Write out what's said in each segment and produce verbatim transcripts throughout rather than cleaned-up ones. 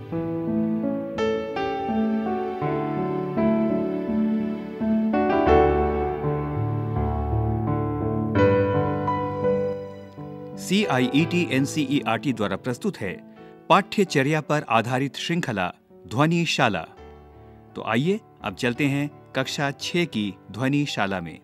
C I E T N C E R T द्वारा प्रस्तुत है पाठ्यचर्या पर आधारित श्रृंखला ध्वनिशाला। तो आइए अब चलते हैं कक्षा छह की ध्वनिशाला में।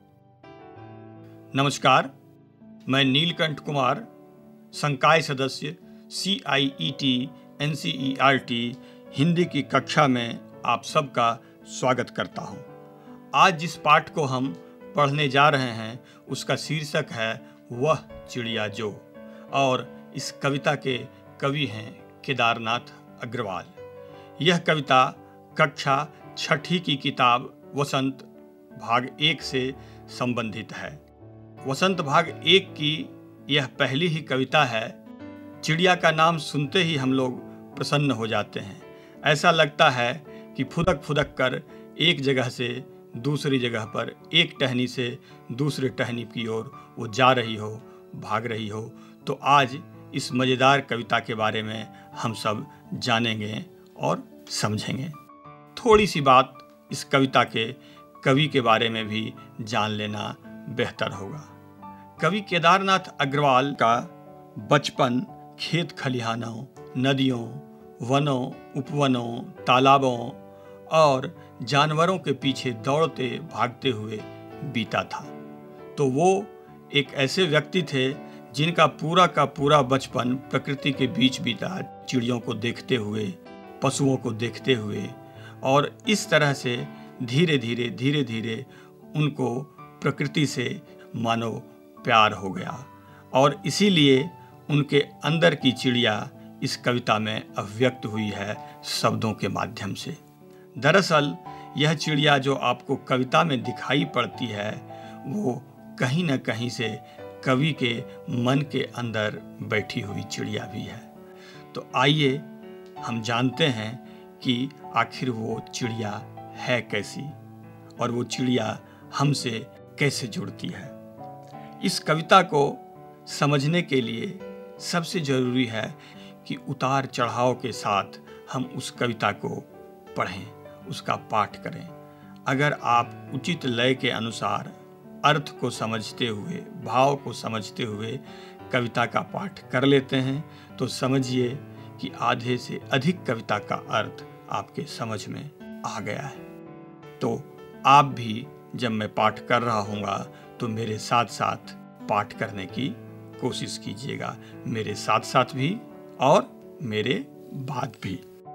नमस्कार, मैं नीलकंठ कुमार, संकाय सदस्य C I E T N C E R T Hindi की कक्षा में आप सबका स्वागत करता हूं। आज जिस पाठ को हम पढ़ने जा रहे हैं उसका शीर्षक है वह चिड़िया जो, और इस कविता के कवि हैं केदारनाथ अग्रवाल। यह कविता कक्षा छठी की किताब वसंत भाग एक से संबंधित है। वसंत भाग एक की यह पहली ही कविता है। चिड़िया का नाम सुनते ही हम लोग प्रसन्न हो जाते हैं। ऐसा लगता है कि फुदक फुदक कर एक जगह से दूसरी जगह पर, एक टहनी से दूसरे टहनी की ओर वो जा रही हो, भाग रही हो। तो आज इस मज़ेदार कविता के बारे में हम सब जानेंगे और समझेंगे। थोड़ी सी बात इस कविता के कवि के बारे में भी जान लेना बेहतर होगा। कवि केदारनाथ अग्रवाल का बचपन खेत खलिहानों, नदियों, वनों, उपवनों, तालाबों और जानवरों के पीछे दौड़ते भागते हुए बीता था। तो वो एक ऐसे व्यक्ति थे जिनका पूरा का पूरा बचपन प्रकृति के बीच बीता, चिड़ियों को देखते हुए, पशुओं को देखते हुए, और इस तरह से धीरे धीरे धीरे धीरे उनको प्रकृति से मानो प्यार हो गया, और इसीलिए उनके अंदर की चिड़िया इस कविता में अभिव्यक्त हुई है शब्दों के माध्यम से। दरअसल यह चिड़िया जो आपको कविता में दिखाई पड़ती है वो कहीं न कहीं से कवि के मन के अंदर बैठी हुई चिड़िया भी है। तो आइए हम जानते हैं कि आखिर वो चिड़िया है कैसी, और वो चिड़िया हमसे कैसे जुड़ती है। इस कविता को समझने के लिए सबसे ज़रूरी है कि उतार चढ़ाव के साथ हम उस कविता को पढ़ें, उसका पाठ करें। अगर आप उचित लय के अनुसार अर्थ को समझते हुए, भाव को समझते हुए कविता का पाठ कर लेते हैं तो समझिए कि आधे से अधिक कविता का अर्थ आपके समझ में आ गया है। तो आप भी जब मैं पाठ कर रहा हूँगा तो मेरे साथ साथ पाठ करने की कोशिश कीजिएगा, मेरे साथ साथ भी और मेरे बाद भी।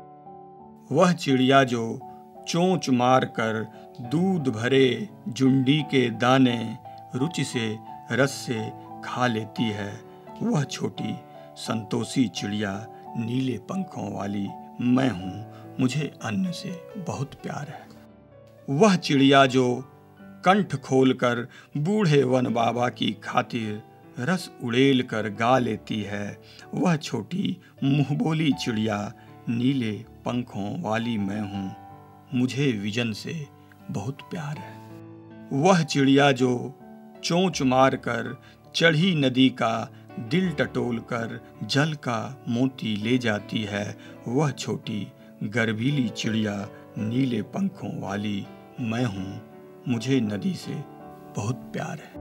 वह चिड़िया जो चोंच मार कर दूध भरे जुंडी के दाने रुचि से रस से खा लेती है, वह छोटी संतोषी चिड़िया नीले पंखों वाली मैं हूँ, मुझे अन्न से बहुत प्यार है। वह चिड़िया जो कंठ खोलकर बूढ़े वन बाबा की खातिर रस उड़ेल कर गा लेती है, वह छोटी मुंहबोली चिड़िया नीले पंखों वाली मैं हूँ, मुझे विजन से बहुत प्यार है। वह चिड़िया जो चोंच मार कर चढ़ी नदी का दिल टटोल कर जल का मोती ले जाती है, वह छोटी गर्वीली चिड़िया नीले पंखों वाली मैं हूँ, मुझे नदी से बहुत प्यार है।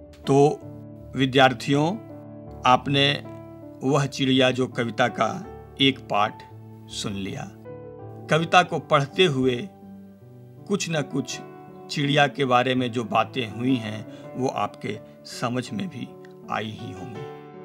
तो विद्यार्थियों, आपने वह चिड़िया जो कविता का एक पाठ सुन लिया। कविता को पढ़ते हुए कुछ न कुछ चिड़िया के बारे में जो बातें हुई हैं वो आपके समझ में भी आई ही होंगी।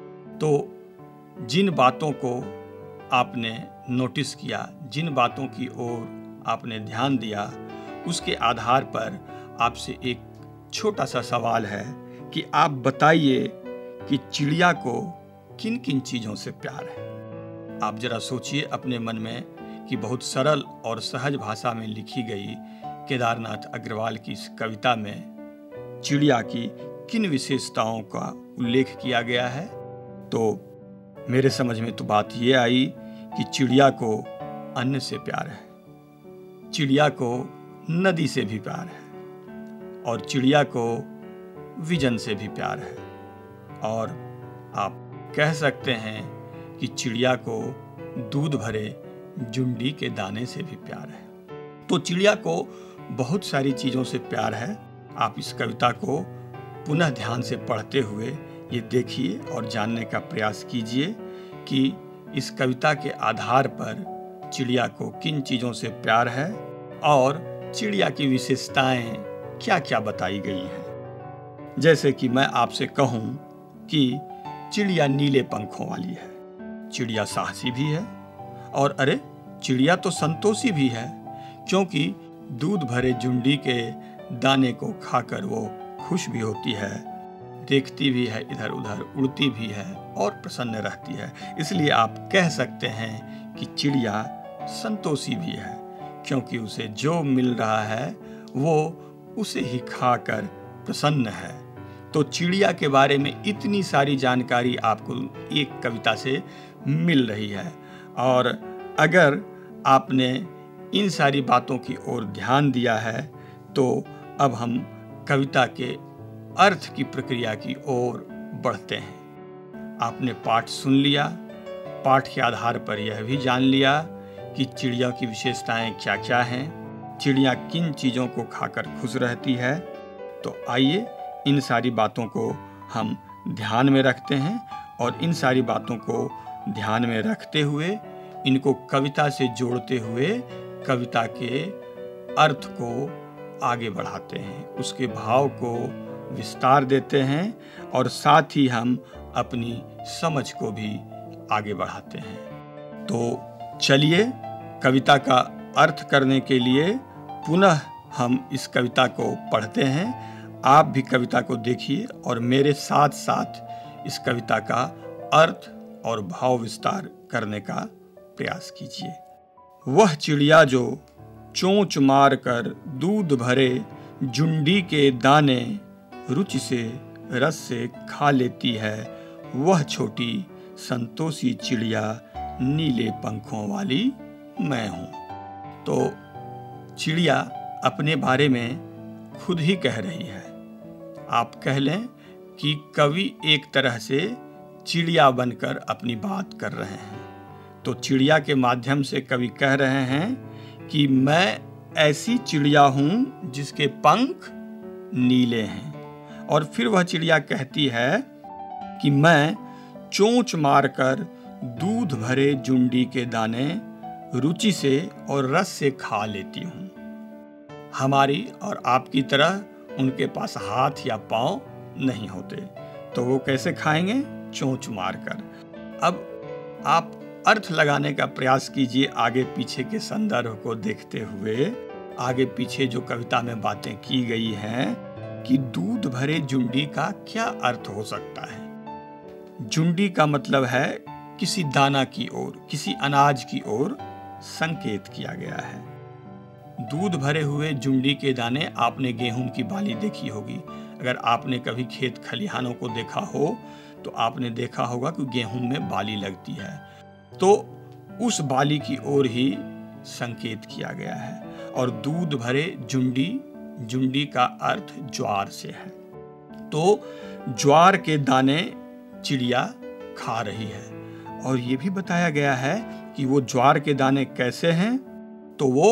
तो जिन बातों को आपने नोटिस किया, जिन बातों की ओर आपने ध्यान दिया, उसके आधार पर आपसे एक छोटा सा सवाल है कि आप बताइए कि चिड़िया को किन किन चीज़ों से प्यार है। आप जरा सोचिए अपने मन में कि बहुत सरल और सहज भाषा में लिखी गई केदारनाथ अग्रवाल की इस कविता में चिड़िया की किन विशेषताओं का उल्लेख किया गया है। तो मेरे समझ में तो बात ये आई कि चिड़िया को अन्न से प्यार है, चिड़िया को नदी से भी प्यार है, और चिड़िया को विजन से भी प्यार है, और आप कह सकते हैं कि चिड़िया को दूध भरे जुंडी के दाने से भी प्यार है। तो चिड़िया को बहुत सारी चीज़ों से प्यार है। आप इस कविता को पुनः ध्यान से पढ़ते हुए ये देखिए और जानने का प्रयास कीजिए कि इस कविता के आधार पर चिड़िया को किन चीज़ों से प्यार है और चिड़िया की विशेषताएं क्या क्या बताई गई हैं। जैसे कि मैं आपसे कहूँ कि चिड़िया नीले पंखों वाली है, चिड़िया साहसी भी है, और अरे चिड़िया तो संतोषी भी है, क्योंकि दूध भरे जुंडी के दाने को खाकर वो खुश भी होती है, देखती भी है इधर उधर, उड़ती भी है और प्रसन्न रहती है। इसलिए आप कह सकते हैं कि चिड़िया संतोषी भी है, क्योंकि उसे जो मिल रहा है वो उसे ही खाकर प्रसन्न है। तो चिड़िया के बारे में इतनी सारी जानकारी आपको एक कविता से मिल रही है, और अगर आपने इन सारी बातों की ओर ध्यान दिया है तो अब हम कविता के अर्थ की प्रक्रिया की ओर बढ़ते हैं। आपने पाठ सुन लिया, पाठ के आधार पर यह भी जान लिया कि चिड़िया की विशेषताएं क्या क्या हैं, चिड़िया किन चीज़ों को खाकर खुश रहती है। तो आइए इन सारी बातों को हम ध्यान में रखते हैं और इन सारी बातों को ध्यान में रखते हुए इनको कविता से जोड़ते हुए कविता के अर्थ को आगे बढ़ाते हैं, उसके भाव को विस्तार देते हैं और साथ ही हम अपनी समझ को भी आगे बढ़ाते हैं। तो चलिए कविता का अर्थ करने के लिए पुनः हम इस कविता को पढ़ते हैं। आप भी कविता को देखिए और मेरे साथ साथ इस कविता का अर्थ और भाव विस्तार करने का प्रयास कीजिए। वह चिड़िया जो चोंच मार कर दूध भरे जुंडी के दाने रुचि से रस से खा लेती है, वह छोटी संतोषी चिड़िया नीले पंखों वाली मैं हूँ। तो चिड़िया अपने बारे में खुद ही कह रही है। आप कह लें कि कवि एक तरह से चिड़िया बनकर अपनी बात कर रहे हैं। तो चिड़िया के माध्यम से कवि कह रहे हैं कि मैं ऐसी चिड़िया हूँ जिसके पंख नीले हैं। और फिर वह चिड़िया कहती है कि मैं चोंच मारकर दूध भरे जुंडी के दाने रुचि से और रस से खा लेती हूँ। हमारी और आपकी तरह उनके पास हाथ या पाँव नहीं होते, तो वो कैसे खाएंगे? चोंच मारकर। अब आप अर्थ लगाने का प्रयास कीजिए आगे पीछे के संदर्भ को देखते हुए। आगे पीछे जो कविता में बातें की गई हैं कि दूध भरे जुंडी का क्या अर्थ हो सकता है। जुंडी का मतलब है किसी दाना की ओर, किसी अनाज की ओर संकेत किया गया है। दूध भरे हुए जुंडी के दाने, आपने गेहूं की बाली देखी होगी। अगर आपने कभी खेत खलिहानों को देखा हो तो आपने देखा होगा कि गेहूं में बाली लगती है, तो उस बाली की ओर ही संकेत किया गया है। और दूध भरे जुंडी, जुंडी का अर्थ ज्वार से है। तो ज्वार के दाने चिड़िया खा रही है। और ये भी बताया गया है कि वो ज्वार के दाने कैसे हैं, तो वो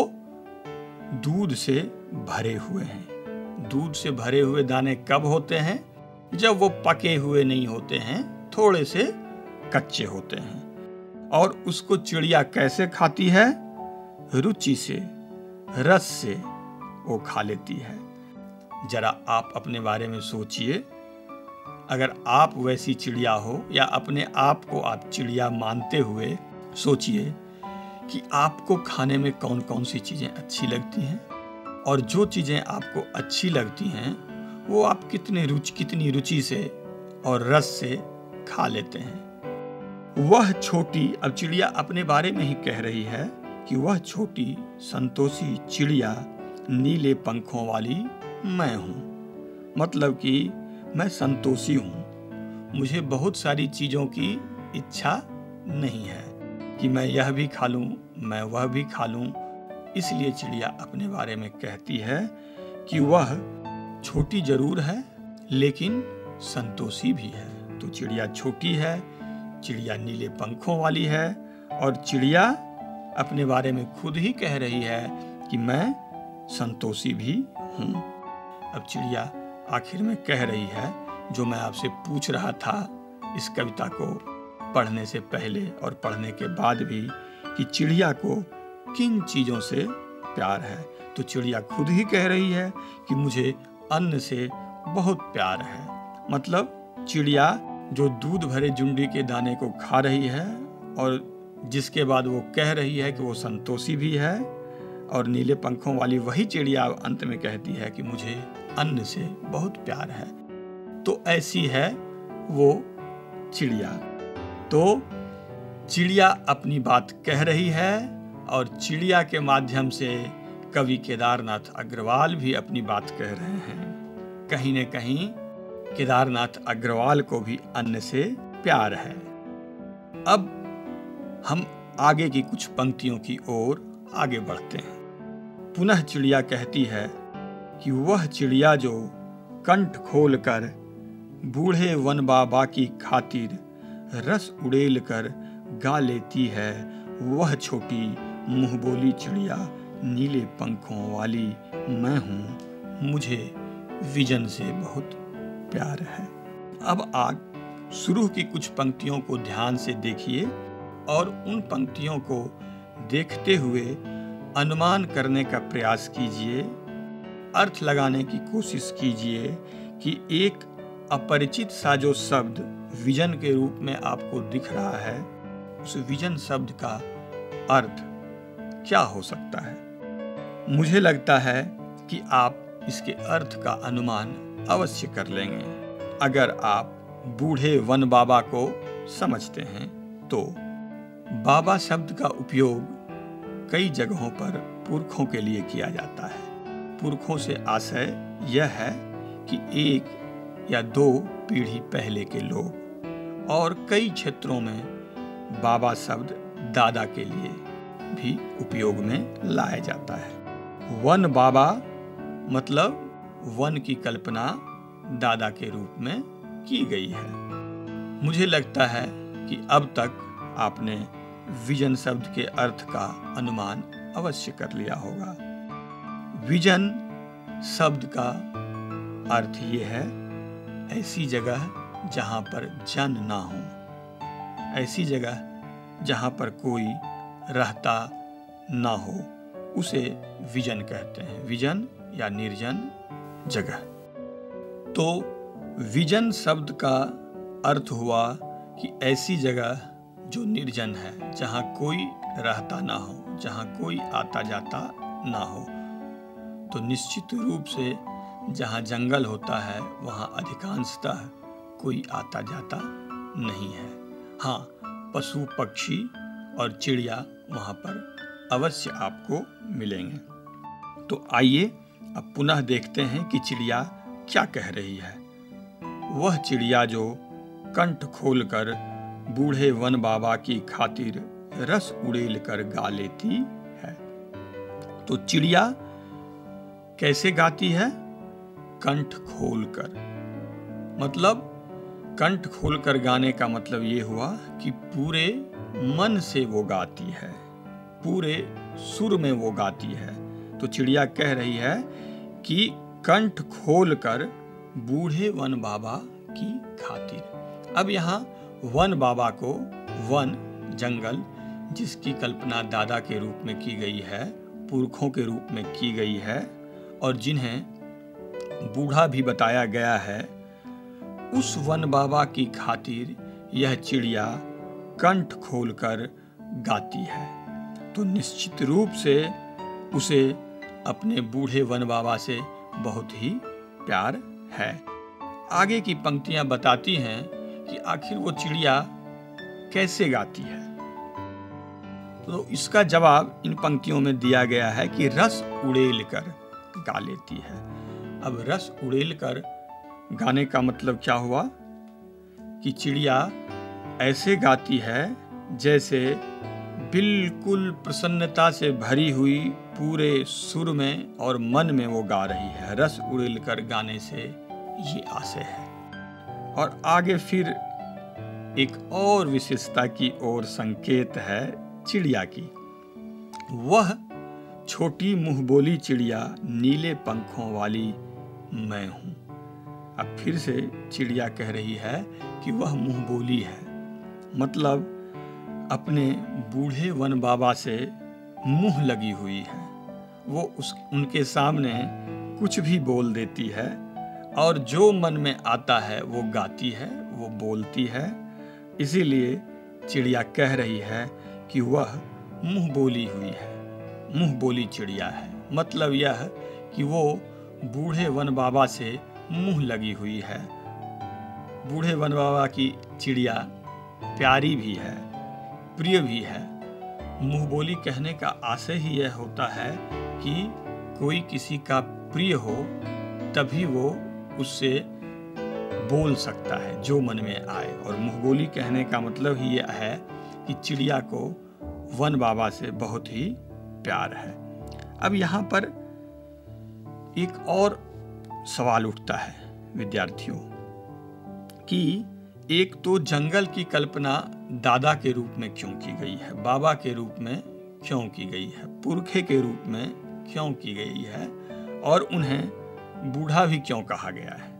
दूध से भरे हुए हैं। दूध से भरे हुए दाने कब होते हैं? जब वो पके हुए नहीं होते हैं, थोड़े से कच्चे होते हैं। और उसको चिड़िया कैसे खाती है? रुचि से, रस से वो खा लेती है। जरा आप अपने बारे में सोचिए, अगर आप वैसी चिड़िया हो या अपने आप को आप चिड़िया मानते हुए सोचिए कि आपको खाने में कौन कौन सी चीज़ें अच्छी लगती हैं, और जो चीज़ें आपको अच्छी लगती हैं वो आप कितने रुचि कितनी रुचि से और रस से खा लेते हैं। वह छोटी, अब चिड़िया अपने बारे में ही कह रही है कि वह छोटी संतोषी चिड़िया नीले पंखों वाली मैं हूँ। मतलब कि मैं संतोषी हूँ, मुझे बहुत सारी चीज़ों की इच्छा नहीं है कि मैं यह भी खा लूँ, मैं वह भी खा लूँ। इसलिए चिड़िया अपने बारे में कहती है कि वह छोटी जरूर है लेकिन संतोषी भी है। तो चिड़िया छोटी है, चिड़िया नीले पंखों वाली है, और चिड़िया अपने बारे में खुद ही कह रही है कि मैं संतोषी भी हूँ। अब चिड़िया आखिर में कह रही है जो मैं आपसे पूछ रहा था इस कविता को पढ़ने से पहले और पढ़ने के बाद भी, कि चिड़िया को किन चीज़ों से प्यार है। तो चिड़िया खुद ही कह रही है कि मुझे अन्न से बहुत प्यार है। मतलब चिड़िया जो दूध भरे जुंडी के दाने को खा रही है और जिसके बाद वो कह रही है कि वो संतोषी भी है, और नीले पंखों वाली वही चिड़िया अंत में कहती है कि मुझे अन्न से बहुत प्यार है। तो ऐसी है वो चिड़िया। तो चिड़िया अपनी बात कह रही है और चिड़िया के माध्यम से कवि केदारनाथ अग्रवाल भी अपनी बात कह रहे हैं। कहीं न कहीं केदारनाथ अग्रवाल को भी अन्न से प्यार है। अब हम आगे की कुछ पंक्तियों की ओर आगे बढ़ते हैं। पुनः चिड़िया कहती है कि वह चिड़िया जो कंठ खोल कर बूढ़े वन बाबा की खातिर रस उड़ेल कर गा लेती है, वह छोटी मुंह बोली चिड़िया नीले पंखों वाली मैं हूँ, मुझे विजन से बहुत प्यार है। अब आप शुरू की कुछ पंक्तियों को ध्यान से देखिए और उन पंक्तियों को देखते हुए अनुमान करने का प्रयास कीजिए, अर्थ लगाने की कोशिश कीजिए कि एक अपरिचित सा जो शब्द विजन के रूप में आपको दिख रहा है, उस विजन शब्द का अर्थ क्या हो सकता है। मुझे लगता है कि आप इसके अर्थ का अनुमान अवश्य कर लेंगे अगर आप बूढ़े वन बाबा को समझते हैं। तो बाबा शब्द का उपयोग कई जगहों पर पुरखों के लिए किया जाता है। पुरखों से आशय यह है कि एक या दो पीढ़ी पहले के लोग, और कई क्षेत्रों में बाबा शब्द दादा के लिए भी उपयोग में लाया जाता है। वन बाबा मतलब वन की कल्पना दादा के रूप में की गई है। मुझे लगता है कि अब तक आपने विजन शब्द के अर्थ का अनुमान अवश्य कर लिया होगा। विजन शब्द का अर्थ ये है ऐसी जगह जहाँ पर जन ना हो, ऐसी जगह जहाँ पर कोई रहता ना हो, उसे विजन कहते हैं। विजन या निर्जन जगह। तो विजन शब्द का अर्थ हुआ कि ऐसी जगह जो निर्जन है, जहाँ कोई रहता ना हो, जहाँ कोई आता जाता ना हो। तो निश्चित रूप से जहाँ जंगल होता है वहाँ अधिकांशतः कोई आता जाता नहीं है। हाँ, पशु पक्षी और चिड़िया वहाँ पर अवश्य आपको मिलेंगे। तो आइए अब पुनः देखते हैं कि चिड़िया क्या कह रही है। वह चिड़िया जो कंठ खोलकर बूढ़े वन बाबा की खातिर रस उड़ेल कर गा लेती है। तो चिड़िया कैसे गाती है? कंठ खोलकर। मतलब कंठ खोलकर गाने का मतलब ये हुआ कि पूरे मन से वो गाती है, पूरे सुर में वो गाती है। तो चिड़िया कह रही है कि कंठ खोलकर बूढ़े वन बाबा की खातिर। अब यहाँ वन बाबा को, वन जंगल, जिसकी कल्पना दादा के रूप में की गई है, पुरखों के रूप में की गई है, और जिन्हें बूढ़ा भी बताया गया है, उस वन बाबा की खातिर यह चिड़िया कंठ खोलकर गाती है। तो निश्चित रूप से उसे अपने बूढ़े वन बाबा से बहुत ही प्यार है। आगे की पंक्तियां बताती हैं कि आखिर वो चिड़िया कैसे गाती है। तो इसका जवाब इन पंक्तियों में दिया गया है कि रस उड़ेल कर गा लेती है। अब रस उड़ेल कर गाने का मतलब क्या हुआ कि चिड़िया ऐसे गाती है जैसे बिल्कुल प्रसन्नता से भरी हुई पूरे सुर में और मन में वो गा रही है। रस उड़ेल कर गाने से ये आशय है। और आगे फिर एक और विशेषता की ओर संकेत है चिड़िया की। वह छोटी मुंहबोली चिड़िया नीले पंखों वाली मैं हूँ। अब फिर से चिड़िया कह रही है कि वह मुंहबोली है, मतलब अपने बूढ़े वन बाबा से मुंह लगी हुई है। वो उस उनके सामने कुछ भी बोल देती है और जो मन में आता है वो गाती है, वो बोलती है। इसीलिए चिड़िया कह रही है कि वह मुंह बोली हुई है, मुंह बोली चिड़िया है। मतलब यह कि वो बूढ़े वन बाबा से मुंह लगी हुई है। बूढ़े वन बाबा की चिड़िया प्यारी भी है, प्रिय भी है। मुंह बोली कहने का आशय ही यह होता है कि कोई किसी का प्रिय हो तभी वो उससे बोल सकता है जो मन में आए। और मुंह बोली कहने का मतलब ही यह है कि चिड़िया को वन बाबा से बहुत ही प्यार है। अब यहाँ पर एक और सवाल उठता है विद्यार्थियों कि एक तो जंगल की कल्पना दादा के रूप में क्यों की गई है, बाबा के रूप में क्यों की गई है, पुरखे के रूप में क्यों की गई है और उन्हें बूढ़ा भी क्यों कहा गया है।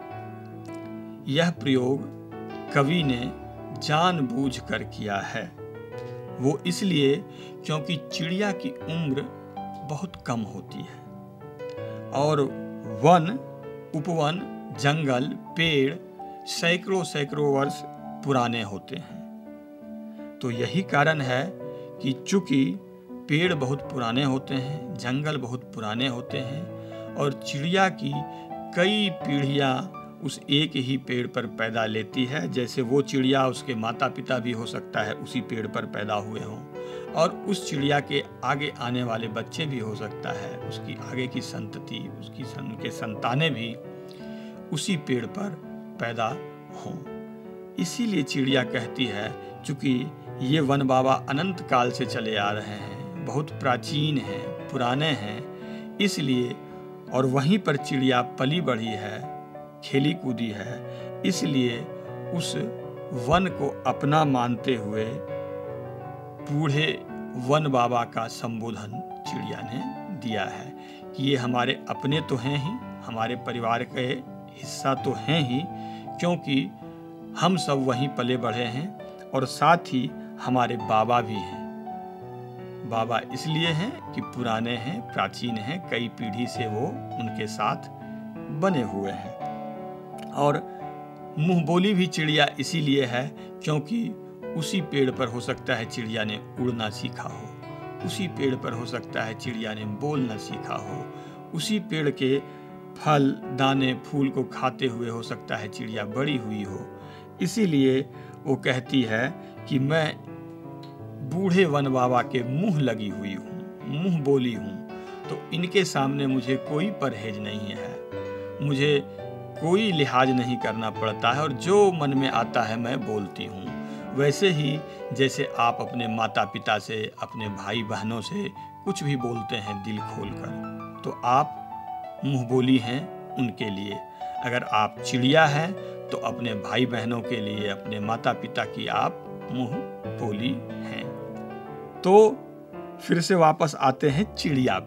यह प्रयोग कवि ने जानबूझकर किया है। वो इसलिए क्योंकि चिड़िया की उम्र बहुत कम होती है और वन, उपवन, जंगल, पेड़ सैकड़ों सैकड़ों वर्ष पुराने होते हैं। तो यही कारण है कि चूंकि पेड़ बहुत पुराने होते हैं, जंगल बहुत पुराने होते हैं और चिड़िया की कई पीढ़ियां उस एक ही पेड़ पर पैदा लेती है। जैसे वो चिड़िया उसके माता पिता भी हो सकता है उसी पेड़ पर पैदा हुए हों और उस चिड़िया के आगे आने वाले बच्चे भी हो सकता है, उसकी आगे की संतति, उसकी उनके संतानें भी उसी पेड़ पर पैदा हों। इसीलिए चिड़िया कहती है चूंकि ये वन बाबा अनंत काल से चले आ रहे हैं, बहुत प्राचीन हैं, पुराने हैं, इसलिए और वहीं पर चिड़िया पली बढ़ी है, खेली कूदी है, इसलिए उस वन को अपना मानते हुए बूढ़े वन बाबा का संबोधन चिड़िया ने दिया है कि ये हमारे अपने तो हैं ही, हमारे परिवार के हिस्सा तो हैं ही, क्योंकि हम सब वहीं पले बढ़े हैं और साथ ही हमारे बाबा भी हैं। बाबा इसलिए हैं कि पुराने हैं, प्राचीन हैं, कई पीढ़ी से वो उनके साथ बने हुए हैं। और मुंह बोली भी चिड़िया इसीलिए है क्योंकि उसी पेड़ पर हो सकता है चिड़िया ने उड़ना सीखा हो, उसी पेड़ पर हो सकता है चिड़िया ने बोलना सीखा हो, उसी पेड़ के फल, दाने, फूल को खाते हुए हो सकता है चिड़िया बड़ी हुई हो। इसीलिए वो कहती है कि मैं बूढ़े वन बाबा के मुंह लगी हुई हूँ, मुंह बोली हूँ, तो इनके सामने मुझे कोई परहेज नहीं है, मुझे कोई लिहाज नहीं करना पड़ता है और जो मन में आता है मैं बोलती हूँ। वैसे ही जैसे आप अपने माता पिता से, अपने भाई बहनों से कुछ भी बोलते हैं दिल खोलकर, तो आप मुंह बोली हैं उनके लिए। अगर आप चिड़िया हैं तो अपने भाई बहनों के लिए, अपने माता पिता की आप मुंह बोली हैं। तो फिर से वापस आते हैं चिड़िया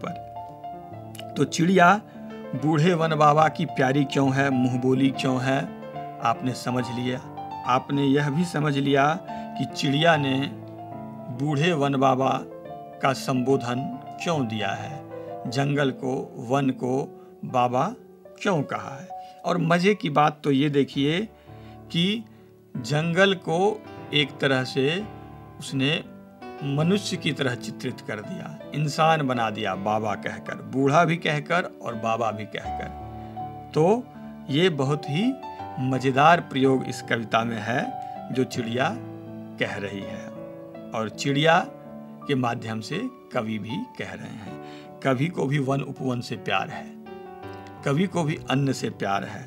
पर। तो चिड़िया बूढ़े वन बाबा की प्यारी क्यों है, मुंह बोली क्यों है, आपने समझ लिया। आपने यह भी समझ लिया कि चिड़िया ने बूढ़े वन बाबा का संबोधन क्यों दिया है, जंगल को, वन को बाबा क्यों कहा है। और मजे की बात तो ये देखिए कि जंगल को एक तरह से उसने मनुष्य की तरह चित्रित कर दिया, इंसान बना दिया बाबा कहकर, बूढ़ा भी कहकर और बाबा भी कहकर। तो ये बहुत ही मजेदार प्रयोग इस कविता में है जो चिड़िया कह रही है और चिड़िया के माध्यम से कवि भी कह रहे हैं। कवि को भी वन उपवन से प्यार है, कवि को भी अन्न से प्यार है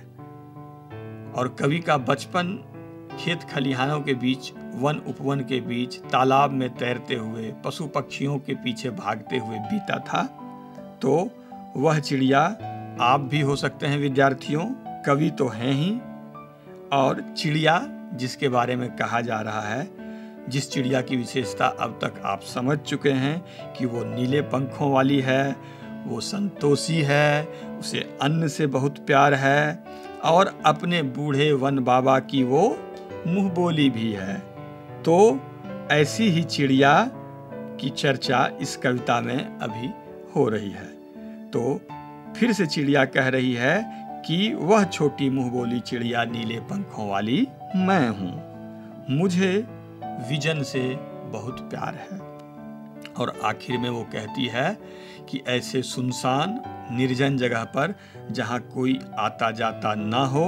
और कवि का बचपन खेत खलिहानों के बीच, वन उपवन के बीच, तालाब में तैरते हुए, पशु पक्षियों के पीछे भागते हुए बीता था। तो वह चिड़िया आप भी हो सकते हैं विद्यार्थियों, कवि तो हैं ही। और चिड़िया जिसके बारे में कहा जा रहा है जिस चिड़िया की विशेषता अब तक आप समझ चुके हैं कि वो नीले पंखों वाली है, वो संतोषी है, उसे अन्न से बहुत प्यार है और अपने बूढ़े वन बाबा की वो मुंह बोली भी है। तो ऐसी ही चिड़िया की चर्चा इस कविता में अभी हो रही है। तो फिर से चिड़िया कह रही है कि वह छोटी मुंह बोली चिड़िया नीले पंखों वाली मैं हूँ, मुझे विजन से बहुत प्यार है। और आखिर में वो कहती है कि ऐसे सुनसान निर्जन जगह पर जहाँ कोई आता जाता ना हो,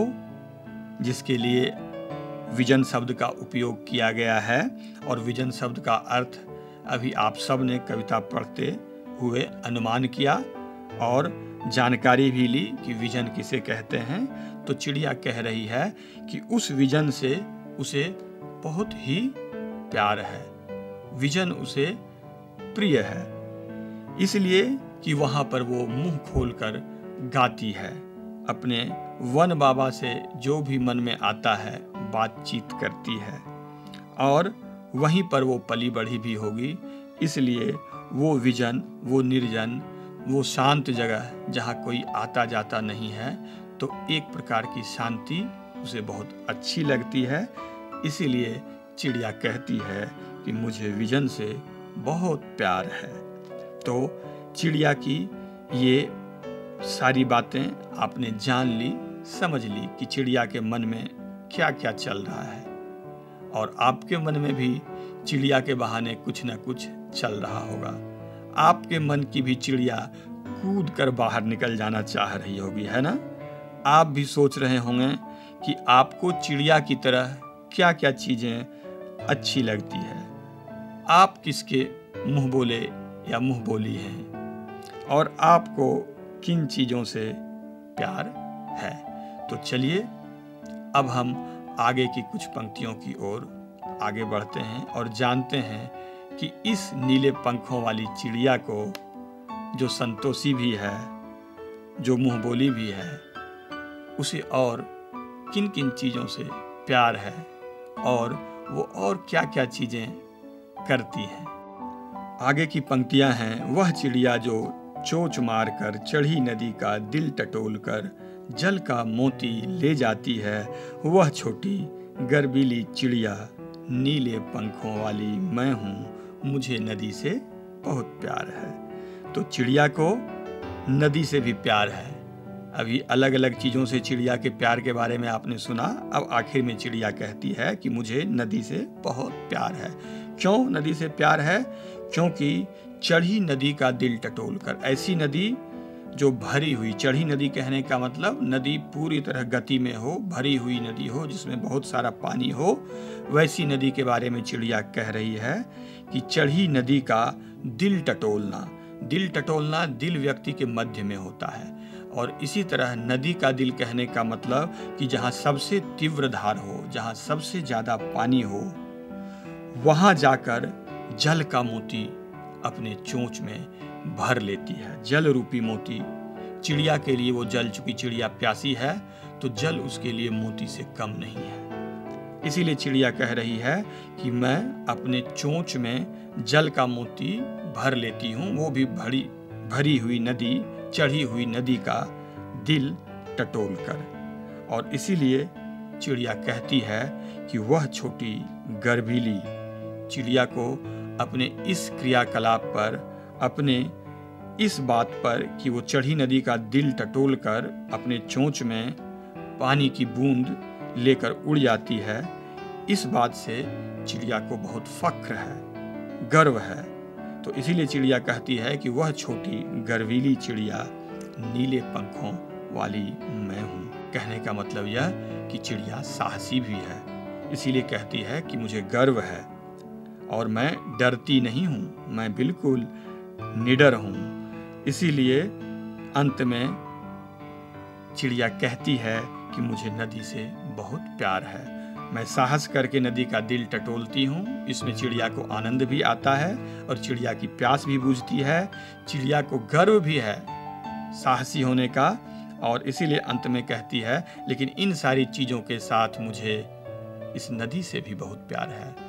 जिसके लिए विजन शब्द का उपयोग किया गया है। और विजन शब्द का अर्थ अभी आप सब ने कविता पढ़ते हुए अनुमान किया और जानकारी भी ली कि विजन किसे कहते हैं। तो चिड़िया कह रही है कि उस विजन से उसे बहुत ही प्यार है, विजन उसे प्रिय है, इसलिए कि वहाँ पर वो मुंह खोलकर गाती है, अपने वन बाबा से जो भी मन में आता है बातचीत करती है और वहीं पर वो पली बढ़ी भी होगी। इसलिए वो विजन, वो निर्जन, वो शांत जगह जहाँ कोई आता जाता नहीं है, तो एक प्रकार की शांति उसे बहुत अच्छी लगती है। इसीलिए चिड़िया कहती है कि मुझे विजन से बहुत प्यार है। तो चिड़िया की ये सारी बातें आपने जान ली, समझ ली कि चिड़िया के मन में क्या क्या चल रहा है, और आपके मन में भी चिड़िया के बहाने कुछ न कुछ चल रहा होगा। आपके मन की भी चिड़िया कूद कर बाहर निकल जाना चाह रही होगी, है ना? आप भी सोच रहे होंगे कि आपको चिड़िया की तरह क्या क्या चीज़ें अच्छी लगती है, आप किसके मुंह बोले या मुंह बोली हैं, और आपको किन चीज़ों से प्यार है। तो चलिए अब हम आगे की कुछ पंक्तियों की ओर आगे बढ़ते हैं और जानते हैं कि इस नीले पंखों वाली चिड़िया को, जो संतोषी भी है, जो मुंह बोली भी है, उसे और किन किन चीज़ों से प्यार है और वो और क्या क्या चीज़ें करती हैं। आगे की पंक्तियां हैं, वह चिड़िया जो चोंच मार कर चढ़ी नदी का दिल टटोल कर जल का मोती ले जाती है, वह छोटी गर्वीली चिड़िया नीले पंखों वाली मैं हूँ, मुझे नदी से बहुत प्यार है। तो चिड़िया को नदी से भी प्यार है। अभी अलग अलग चीज़ों से चिड़िया के प्यार के बारे में आपने सुना। अब आखिर में चिड़िया कहती है कि मुझे नदी से बहुत प्यार है। क्यों नदी से प्यार है? क्योंकि चढ़ी नदी का दिल टटोल कर, ऐसी नदी जो भरी हुई, चढ़ी नदी कहने का मतलब नदी पूरी तरह गति में हो, भरी हुई नदी हो, जिसमें बहुत सारा पानी हो, वैसी नदी के बारे में चिड़िया कह रही है कि चढ़ी नदी का दिल टटोलना। दिल टटोलना दिल व्यक्ति के मध्य में होता है, और इसी तरह नदी का दिल कहने का मतलब कि जहाँ सबसे तीव्र धार हो, जहाँ सबसे ज़्यादा पानी हो, वहाँ जाकर जल का मोती अपने चोंच में भर लेती है। जल रूपी मोती चिड़िया के लिए, वो जल, चूंकि चिड़िया प्यासी है तो जल उसके लिए मोती से कम नहीं है। इसीलिए चिड़िया कह रही है कि मैं अपने चोंच में जल का मोती भर लेती हूँ, वो भी भरी भरी हुई नदी, चढ़ी हुई नदी का दिल टटोल कर। और इसीलिए चिड़िया कहती है कि वह छोटी गर्वीली चिड़िया को अपने इस क्रियाकलाप पर, अपने इस बात पर कि वो चढ़ी नदी का दिल टटोल कर अपने चोंच में पानी की बूंद लेकर उड़ जाती है, इस बात से चिड़िया को बहुत फख्र है, गर्व है। तो इसीलिए चिड़िया कहती है कि वह छोटी गर्वीली चिड़िया नीले पंखों वाली मैं हूँ। कहने का मतलब यह कि चिड़िया साहसी भी है, इसीलिए कहती है कि मुझे गर्व है और मैं डरती नहीं हूँ, मैं बिल्कुल निडर हूँ। इसीलिए अंत में चिड़िया कहती है कि मुझे नदी से बहुत प्यार है, मैं साहस करके नदी का दिल टटोलती हूँ। इसमें चिड़िया को आनंद भी आता है और चिड़िया की प्यास भी बुझती है, चिड़िया को गर्व भी है साहसी होने का, और इसीलिए अंत में कहती है लेकिन इन सारी चीज़ों के साथ मुझे इस नदी से भी बहुत प्यार है।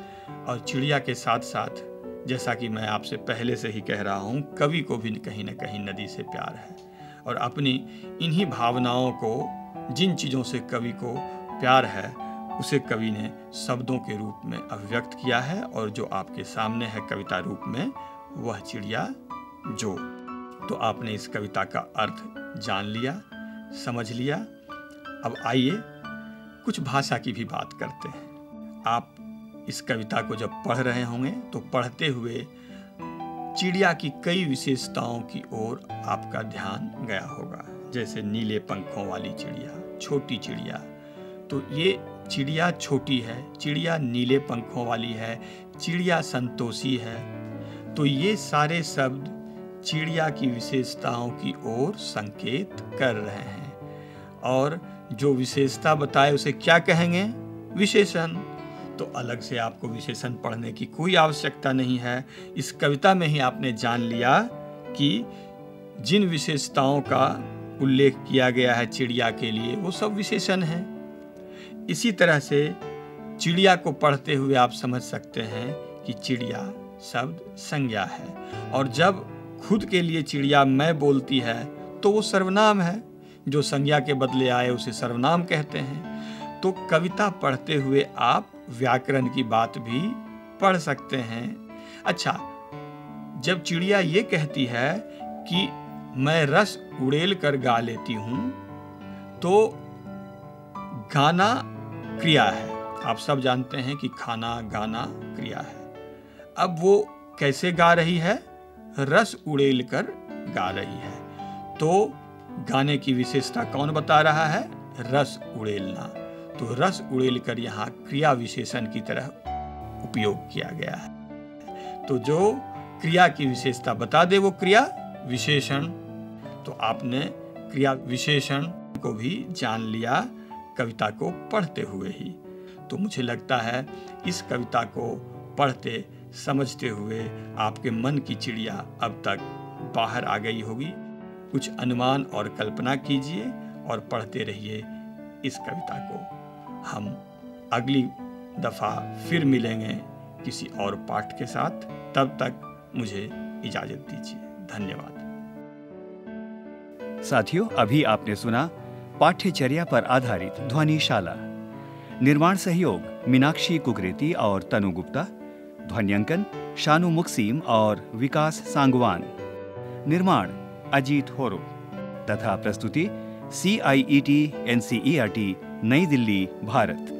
और चिड़िया के साथ साथ, जैसा कि मैं आपसे पहले से ही कह रहा हूँ, कवि को भी कहीं ना कहीं नदी से प्यार है। और अपनी इन्हीं भावनाओं को, जिन चीज़ों से कवि को प्यार है, उसे कवि ने शब्दों के रूप में अभिव्यक्त किया है। और जो आपके सामने है कविता रूप में, वह चिड़िया जो। तो आपने इस कविता का अर्थ जान लिया, समझ लिया। अब आइए कुछ भाषा की भी बात करते हैं। आप इस कविता को जब पढ़ रहे होंगे तो पढ़ते हुए चिड़िया की कई विशेषताओं की ओर आपका ध्यान गया होगा, जैसे नीले पंखों वाली चिड़िया, छोटी चिड़िया। तो ये चिड़िया छोटी है, चिड़िया नीले पंखों वाली है, चिड़िया संतोषी है। तो ये सारे शब्द चिड़िया की विशेषताओं की ओर संकेत कर रहे हैं। और जो विशेषता बताए उसे क्या कहेंगे? विशेषण। तो अलग से आपको विशेषण पढ़ने की कोई आवश्यकता नहीं है। इस कविता में ही आपने जान लिया कि जिन विशेषताओं का उल्लेख किया गया है चिड़िया के लिए, वो सब विशेषण हैं। इसी तरह से चिड़िया को पढ़ते हुए आप समझ सकते हैं कि चिड़िया शब्द संज्ञा है। और जब खुद के लिए चिड़िया मैं बोलती है तो वो सर्वनाम है। जो संज्ञा के बदले आए उसे सर्वनाम कहते हैं। तो कविता पढ़ते हुए आप व्याकरण की बात भी पढ़ सकते हैं। अच्छा, जब चिड़िया ये कहती है कि मैं रस उड़ेल कर गा लेती हूं, तो गाना क्रिया है। आप सब जानते हैं कि खाना, गाना क्रिया है। अब वो कैसे गा रही है? रस उड़ेल कर गा रही है। तो गाने की विशेषता कौन बता रहा है? रस उड़ेलना। तो रस उड़ेल कर यहाँ क्रिया विशेषण की तरह उपयोग किया गया है। तो जो क्रिया की विशेषता बता दे वो क्रिया विशेषण। तो आपने क्रिया विशेषण को भी जान लिया कविता को पढ़ते हुए ही। तो मुझे लगता है इस कविता को पढ़ते समझते हुए आपके मन की चिड़िया अब तक बाहर आ गई होगी। कुछ अनुमान और कल्पना कीजिए और पढ़ते रहिए इस कविता को। हम अगली दफ़ा फिर मिलेंगे किसी और पाठ के साथ। तब तक मुझे इजाज़त दीजिए। धन्यवाद। साथियों, अभी आपने सुना पाठ्यचर्या पर आधारित ध्वनिशाला। निर्माण सहयोग मीनाक्षी कुकरेती और तनु गुप्ता। ध्वन्यांकन शानू मुक्सीम और विकास सांगवान। निर्माण अजीत होरो तथा प्रस्तुति C I E T N C E R T, नई दिल्ली, भारत।